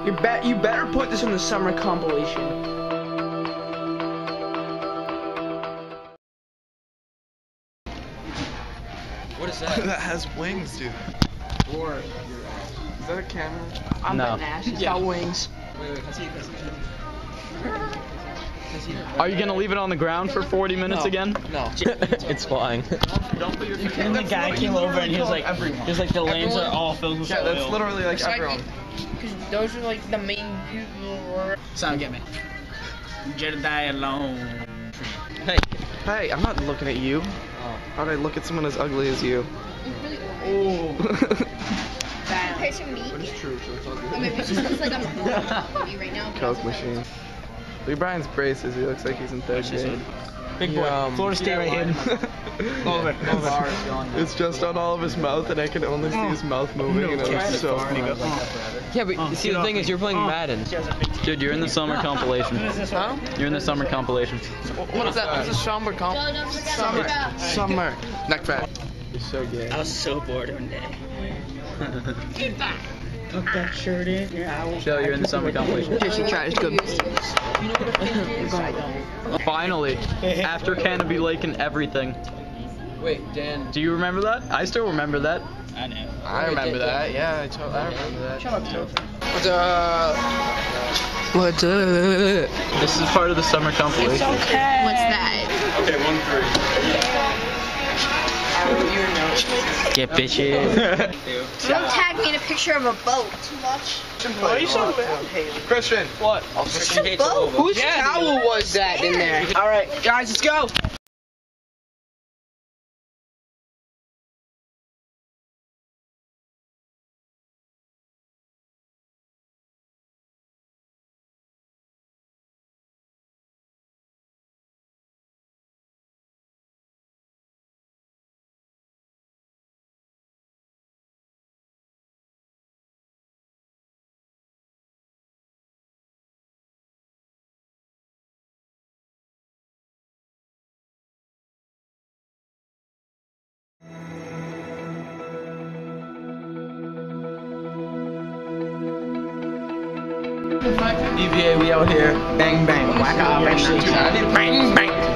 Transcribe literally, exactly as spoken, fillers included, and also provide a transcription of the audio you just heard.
You bet. You better put this in the summer compilation. What is that? That has wings, dude. Or Is that a camera? I'm No. betting Ash. It's Yeah. got wings. Wait, wait, can I see it? Can I see it? Are you gonna leave it on the ground for forty minutes No. again? No. It's flying. Don't put your finger. And the guy came over and he was like, everyone. he was like, the lanes are all filled with Yeah, oil. that's literally like It's like everyone. Because those are like the main people. Sound get me. Jedediah alone. Hey. Hey, I'm not looking at you. How'd I look at someone as ugly as you? Oh. Compared to me. But it's true, so it's ugly. I mean, it just looks like I'm a movie right now. Coke machine. Look at Brian's braces. He looks like he's in third grade. Big boy. Yeah, um, Florida State right here. Over, over. It's just on all of his mouth, and I can only see his mouth moving, and it looks so funny. Yeah, but Oh, see, get the thing off is, me. you're playing Oh. Madden. Dude, you're in the summer compilation. Huh? You're in the summer compilation. What's that? What's a summer comp? Summer. Summer. Neck fat. You're so gay. I was so bored one day. Tuck that shirt in. Yeah, I will. Joe, you're in the summer compilation. Jesse tries good. Finally, after Canopy Lake and everything. Wait, Dan. Do you remember that? I still remember that. I know. I remember that. Yeah, I, to- I remember that. Shut up, Joe. What's up? What's up? This is part of the summer compilation. What's that? Okay, one three. Get bitches. Don't tag me in a picture of a boat. Too much. Why are you so bad, Haley? Christian. What? It's a boat. Whose towel was that in there? All right, guys, let's go. D V A, we out here. Bang, bang. Whack off. Bang, bang.